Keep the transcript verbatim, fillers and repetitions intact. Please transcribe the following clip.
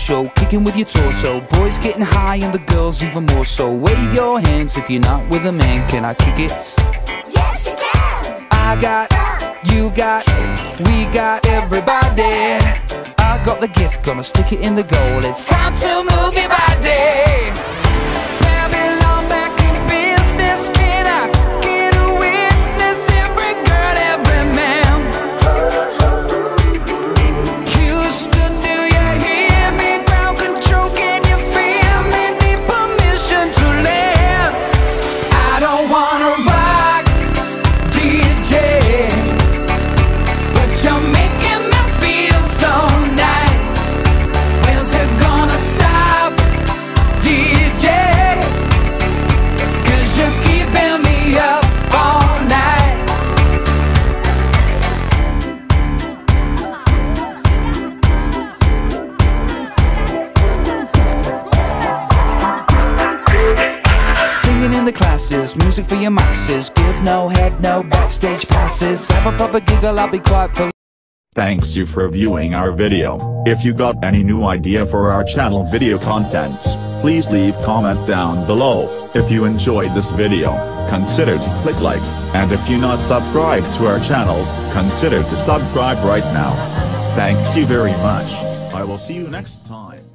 show, kicking with your torso. Boys getting high and the girls even more so. Wave your hands if you're not with a man. Can I kick it? Yes, you can. I got, you got, we got everybody. I got the gift, gonna stick it in the goal. It's time to move your body. Babylon back in business. Can I get a witness? Every girl, every man. Houston, do you hear me? Ground control, can you feel me? Need permission to land. I don't wanna rock, D J, but you're making me feel so nice. When's it gonna stop, D J? Cause you're keeping me up all night. Singing in the classes, music for your masses. Give no head, no backstage passes. Have a proper giggle, I'll be quite polite. Thanks you for viewing our video. If you got any new idea for our channel video contents, please leave comment down below. If you enjoyed this video, consider to click like, and if you not subscribed to our channel, consider to subscribe right now. Thanks you very much. I will see you next time.